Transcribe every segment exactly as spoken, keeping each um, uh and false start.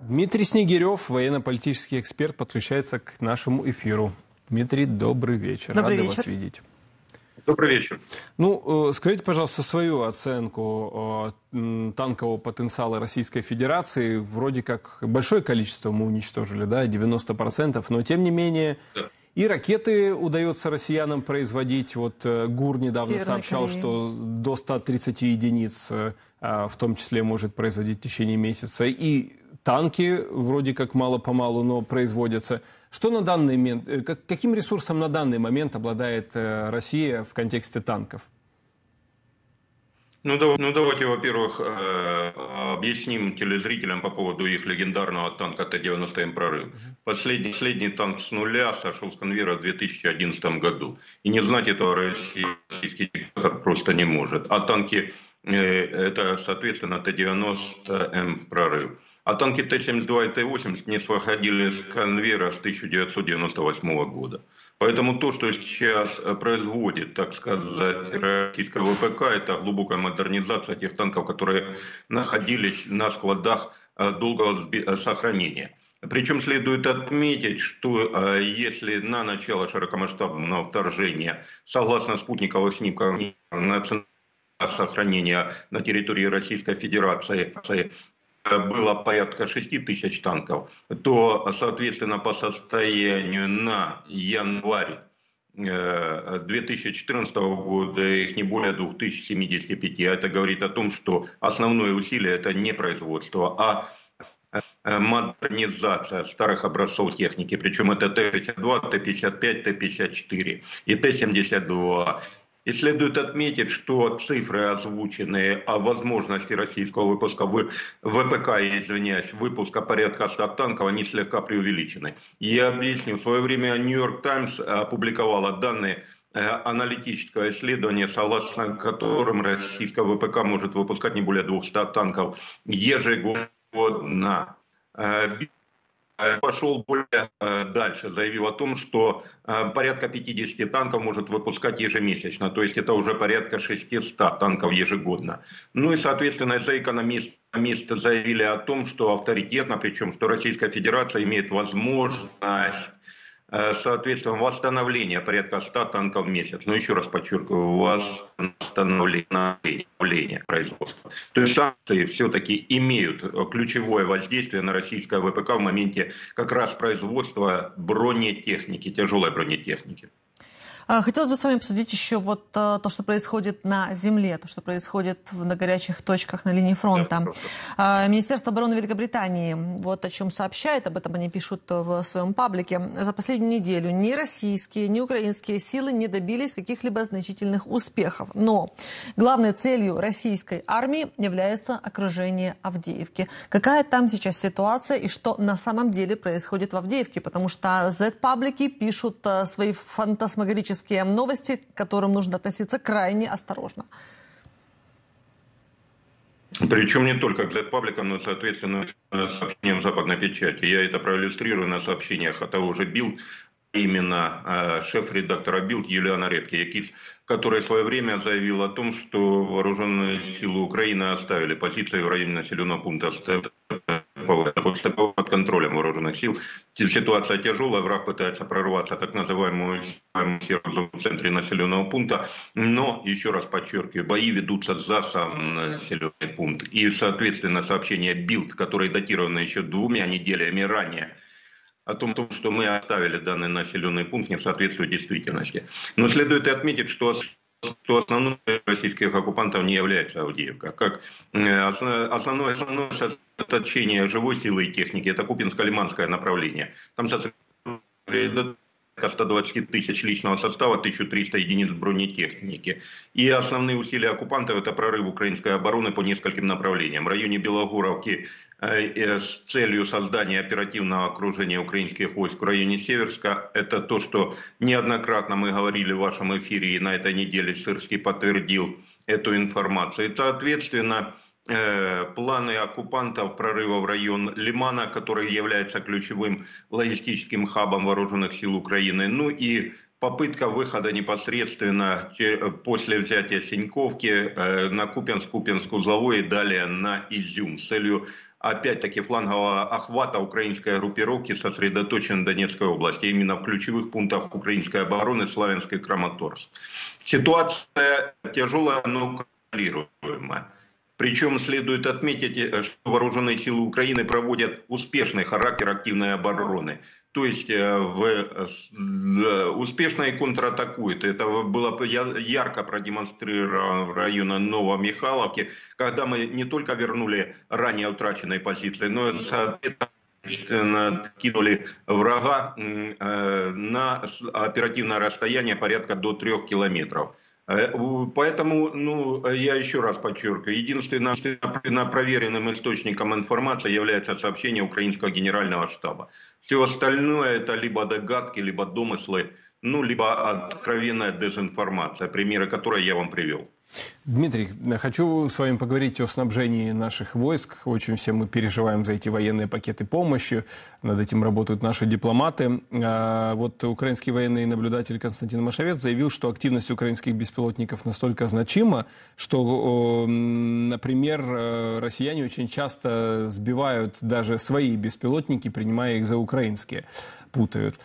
Дмитрий Снегирев, военно-политический эксперт, подключается к нашему эфиру. Дмитрий, добрый вечер. Добрый Рады вечер. вас видеть. Добрый вечер. Ну, скажите, пожалуйста, свою оценку танкового потенциала Российской Федерации. Вроде как большое количество мы уничтожили, да, девяносто процентов, но тем не менее... Да. И ракеты удается россиянам производить. Вот ГУР недавно Северной сообщал, Кореи. что до ста тридцати единиц, в том числе, может производить в течение месяца. И танки вроде как мало-помалу, но производятся. Что на данный момент, каким ресурсом на данный момент обладает Россия в контексте танков? Ну, да, ну давайте, во-первых, объясним телезрителям по поводу их легендарного танка Т девяносто М «Прорыв». Последний, последний танк с нуля сошел с конвейера в две тысячи одиннадцатом году. И не знать этого российский диктатор просто не может. А танки, это, соответственно, Т девяносто М «Прорыв». А танки Т семьдесят два и Т восемьдесят не сходили с конвейера с тысяча девятьсот девяносто восьмого года. Поэтому то, что сейчас производит, так сказать, российская вэ пэ ка, это глубокая модернизация тех танков, которые находились на складах долгого сохранения. Причем следует отметить, что если на начало широкомасштабного вторжения, согласно спутниковым снимкам, национального сохранения на территории Российской Федерации было порядка шести тысяч танков, то, соответственно, по состоянию на январь две тысячи четырнадцатого года их не более двух тысяч семидесяти пяти. Это говорит о том, что основное усилие это не производство, а модернизация старых образцов техники. Причем это Т шестьдесят два, Т пятьдесят пять, Т пятьдесят четыре и Т семьдесят два. И следует отметить, что цифры, озвученные о возможности российского выпуска вэ пэ ка, я извиняюсь, выпуска порядка ста танков, они слегка преувеличены. Я объясню. В свое время Нью-Йорк Таймс опубликовала данные аналитического исследования, согласно которым российская вэ пэ ка может выпускать не более двухсот танков ежегодно. Пошел более дальше, заявил о том, что порядка пятидесяти танков может выпускать ежемесячно, то есть это уже порядка шестисот танков ежегодно. Ну и, соответственно, за экономисты заявили о том, что авторитетно, причем, что Российская Федерация имеет возможность, соответственно, восстановления порядка ста танков в месяц. Но еще раз подчеркиваю, восстановление производства. То есть санкции все-таки имеют ключевое воздействие на российское вэ пэ ка в моменте как раз производства бронетехники, тяжелой бронетехники. Хотелось бы с вами обсудить еще вот то, что происходит на земле, то, что происходит на горячих точках на линии фронта. Министерство обороны Великобритании вот о чем сообщает, об этом они пишут в своем паблике. За последнюю неделю ни российские, ни украинские силы не добились каких-либо значительных успехов. Но главной целью российской армии является окружение Авдеевки. Какая там сейчас ситуация и что на самом деле происходит в Авдеевке? Потому что Z-паблики пишут свои фантасмагорические новости, к которым нужно относиться крайне осторожно. Причем не только к Z-пабликам, но, соответственно, сообщениям западной печати. Я это проиллюстрирую на сообщениях от того же Билд, именно шеф-редактора Билд Юлиана Репке, которая в свое время заявила о том, что вооруженные силы Украины оставили позиции в районе населенного пункта под контролем вооруженных сил. Ситуация тяжелая, враг пытается прорваться так называемую в центре населенного пункта, но, еще раз подчеркиваю, бои ведутся за сам населенный пункт. И, соответственно, сообщение Билд, которое датировано еще двумя неделями ранее, о том, что мы оставили данный населенный пункт, не соответствует действительности. Но следует и отметить, что что основной российских оккупантов не является Авдеевка. Как основное, основное сосредоточение живой силы и техники – это Купинско-Лиманское направление. Там сосредоточено сто двадцать тысяч личного состава, тысяча триста единиц бронетехники. И основные усилия оккупантов – это прорыв украинской обороны по нескольким направлениям. В районе Белогоровки с целью создания оперативного окружения украинских войск в районе Северска. Это то, что неоднократно мы говорили в вашем эфире, и на этой неделе Сырский подтвердил эту информацию. И, соответственно, планы оккупантов прорыва в район Лимана, который является ключевым логистическим хабом вооруженных сил Украины. Ну и попытка выхода непосредственно после взятия Синьковки на Купянск, Купянск-Узловой и далее на Изюм с целью опять-таки, флангового охвата украинской группировки сосредоточен в Донецкой области, именно в ключевых пунктах украинской обороны Славянск и Краматорск. Ситуация тяжелая, но контролируемая. Причем следует отметить, что вооруженные силы Украины проводят успешный характер активной обороны. То есть в, успешно и контратакует. Это было ярко продемонстрировано в районе Новомихайловки, когда мы не только вернули ранее утраченные позиции, но и, соответственно, кинули врага на оперативное расстояние порядка до трех километров. Поэтому, ну, я еще раз подчеркиваю, единственным проверенным источником информации является сообщение украинского генерального штаба. Все остальное это либо догадки, либо домыслы, ну, либо откровенная дезинформация, примеры которой я вам привел. Дмитрий, хочу с вами поговорить о снабжении наших войск. Очень все мы переживаем за эти военные пакеты помощи. Над этим работают наши дипломаты. Вот украинский военный наблюдатель Константин Машовец заявил, что активность украинских беспилотников настолько значима, что, например, россияне очень часто сбивают даже свои беспилотники, принимая их за украинские, путают.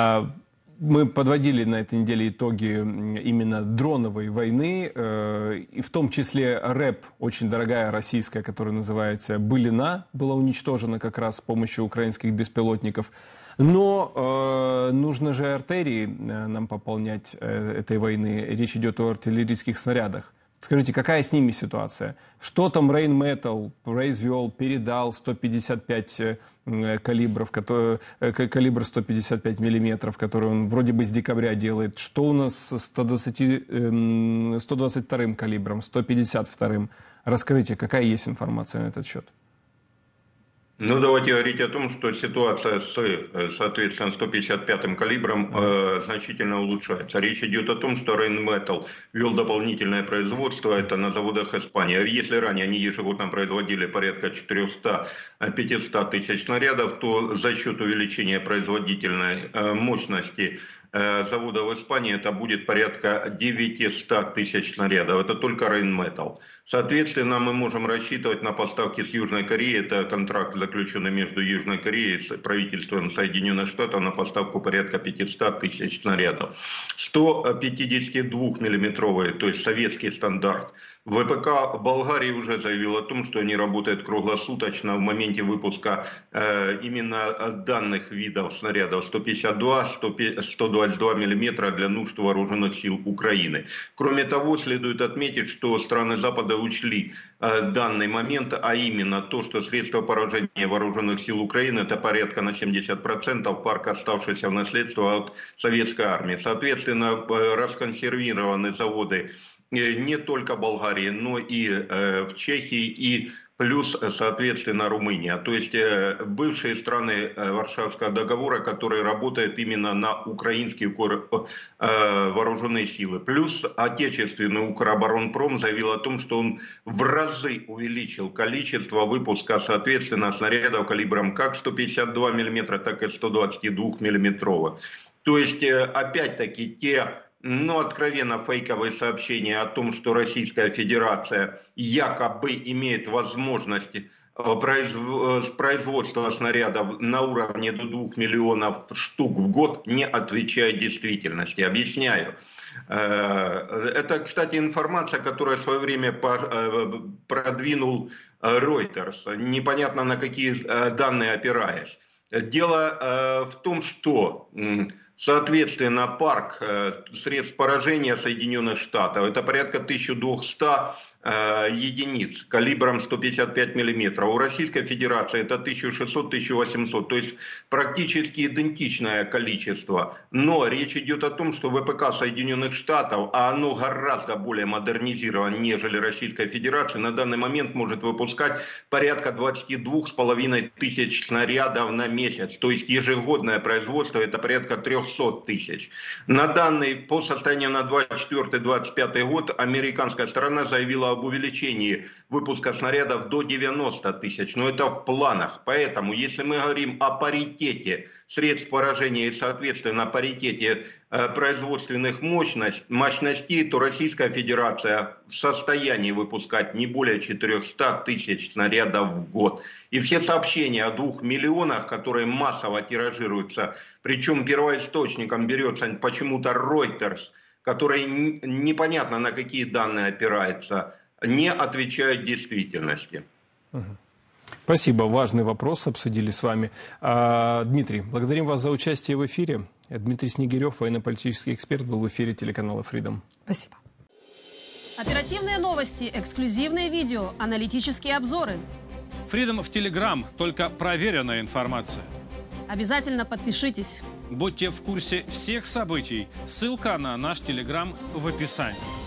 Мы подводили на этой неделе итоги именно дроновой войны, и в том числе РЭП, очень дорогая российская, которая называется «Былина», была уничтожена как раз с помощью украинских беспилотников. Но э, нужно же артерии нам пополнять э, этой войны. Речь идет о артиллерийских снарядах. Скажите, какая с ними ситуация? Что там Rheinmetall произвел, передал сто пятьдесят пять калибров, который, калибр сто пятьдесят пять миллиметров, который он вроде бы с декабря делает? Что у нас с сто двадцать вторым калибром, сто пятьдесят вторым? Расскажите, какая есть информация на этот счет? Ну, давайте говорить о том, что ситуация с, соответственно, сто пятьдесят пятым калибром э, значительно улучшается. Речь идет о том, что Rheinmetall ввел дополнительное производство, это на заводах Испании. Если ранее они ежегодно производили порядка четыреста-пятьсот тысяч снарядов, то за счет увеличения производительной э, мощности э, завода в Испании это будет порядка девятьсот тысяч снарядов. Это только Rheinmetall. Соответственно, мы можем рассчитывать на поставки с Южной Кореи. Это контракт, заключенный между Южной Кореей и правительством Соединенных Штатов на поставку порядка пятьсот тысяч снарядов. сто пятидесятидвухмиллиметровый, то есть советский стандарт. ВПК Болгарии уже заявил о том, что они работают круглосуточно в моменте выпуска э, именно данных видов снарядов сто пятьдесят два - сто двадцать два миллиметра для нужд вооруженных сил Украины. Кроме того, следует отметить, что страны Запада учли э, данный момент, а именно то, что средства поражения вооруженных сил Украины это порядка на семьдесят процентов парка, оставшийся в наследство от советской армии. Соответственно, э, расконсервированы заводы не только Болгарии, но и э, в Чехии, и плюс, соответственно, Румыния. То есть э, бывшие страны э, Варшавского договора, которые работают именно на украинские э, вооруженные силы. Плюс отечественный Укроборонпром заявил о том, что он в разы увеличил количество выпуска, соответственно, снарядов калибром как сто пятьдесят два миллиметра, так и сто двадцатидвухмиллиметровых. То есть, э, опять-таки, те... Но откровенно фейковые сообщения о том, что Российская Федерация якобы имеет возможность производства снарядов на уровне до двух миллионов штук в год, не отвечает действительности. Объясняю. Это, кстати, информация, которую в свое время продвинул Reuters. Непонятно, на какие данные опираясь. Дело в том, что... Соответственно, парк э, средств поражения Соединенных Штатов это порядка тысяча двести э, единиц калибром сто пятьдесят пять миллиметров. У Российской Федерации это тысяча шестьсот - тысяча восемьсот, то есть практически идентичное количество. Но речь идет о том, что ВПК Соединенных Штатов, а оно гораздо более модернизировано, нежели Российская Федерация, на данный момент может выпускать порядка двадцать два с половиной тысяч снарядов на месяц. То есть ежегодное производство это порядка трехсот тысяч. На данный, по состоянию на двадцать четвёртый - двадцать пятый год американская сторона заявила об увеличении выпуска снарядов до девяноста тысяч, но это в планах. Поэтому, если мы говорим о паритете средств поражения и, соответственно, паритете э, производственных мощностей, мощностей, то Российская Федерация в состоянии выпускать не более четырёхсот тысяч снарядов в год. И все сообщения о двух миллионах, которые массово тиражируются, причем первоисточником берется почему-то Reuters, который непонятно на какие данные опирается, не отвечают действительности. Спасибо. Важный вопрос обсудили с вами. А, Дмитрий, благодарим вас за участие в эфире. Дмитрий Снегирев, военно-политический эксперт, был в эфире телеканала Freedom. Спасибо. Оперативные новости, эксклюзивные видео, аналитические обзоры. Freedom в Telegram, только проверенная информация. Обязательно подпишитесь. Будьте в курсе всех событий. Ссылка на наш Telegram в описании.